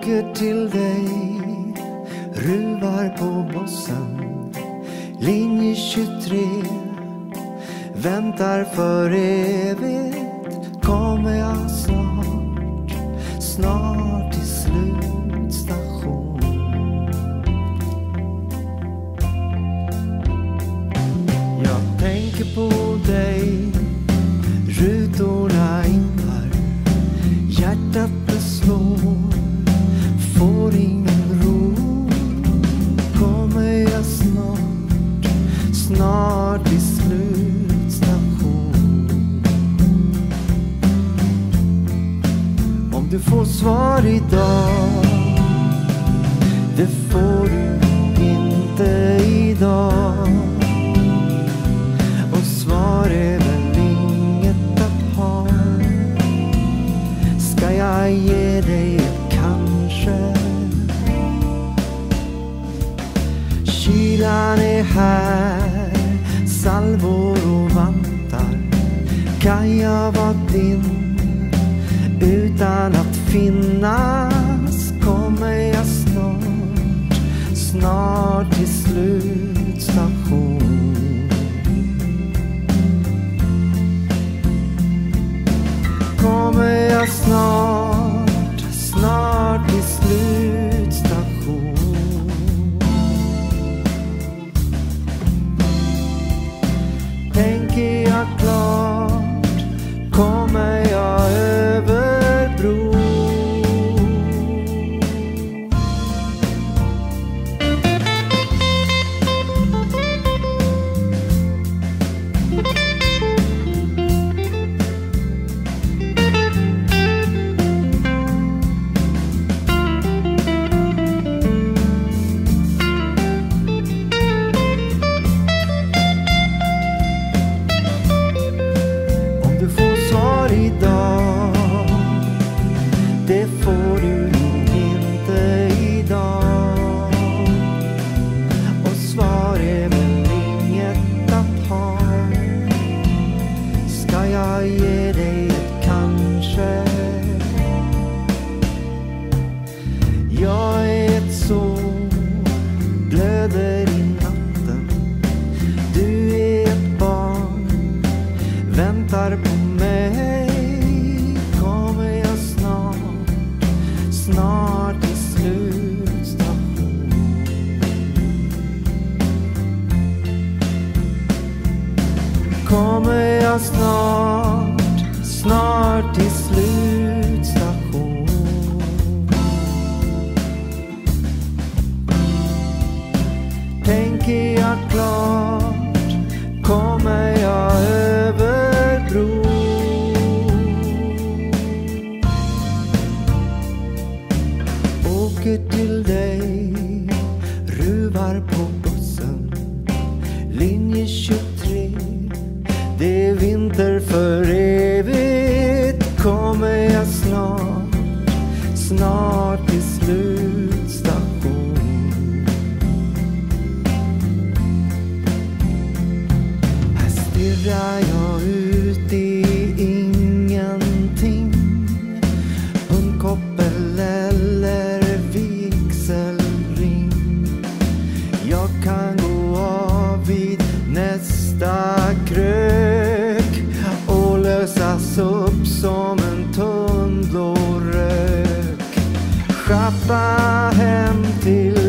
Åker till dig, ruvar på bussen, linje 23, väntar för evigt, kommer jag snart, snart till slutstation. Jag tänker på dig, rutorna inkar, hjärtat det slår, får ingen ro. Kommer jag snart, snart till slutstation. Om du får svar idag, det får du inte idag. Och svar är väl inget att ha. Ska jag ge dig ett kanske? Kylan är här, salvor och vantar. Kan jag vara din utan att finnas? Kommer jag snart, snart till slutstation. Kommer jag snart, snart till slutstation. Tänker jag klart, kommer jag över bron. Idag, det får du inte idag. Och svar är väl inget att ha. Ska jag ge dig ett kanske? Jag är ett sår, blöder i natten. Du är ett barn, väntar på mig. Kommer jag snart, snart till slutstation. Kommer jag snart, snart till slutstation. Tänker jag klart, kommer jag över bron. Åker till dig, ruvar på bussen, linje 23. Det är vinter för evigt. Kommer jag snart, snart till slutstation. Här stirrar jag ut i ingenting. Hundkoppel eller vigselring. Jag kan gå av vid nästa krök och lösas upp som en tunn blå rök. Schappa hem till